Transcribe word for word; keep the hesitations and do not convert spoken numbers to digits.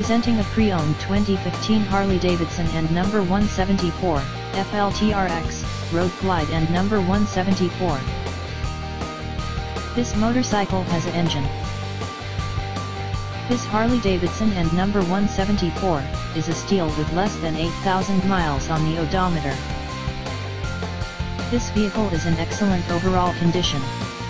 Presenting a pre-owned twenty fifteen Harley-Davidson and number one seventy-four, F L T R X, Road Glide and number one seventy-four. This motorcycle has an engine. This Harley-Davidson and number one seventy-four, is a steal with less than eight thousand miles on the odometer. This vehicle is in excellent overall condition.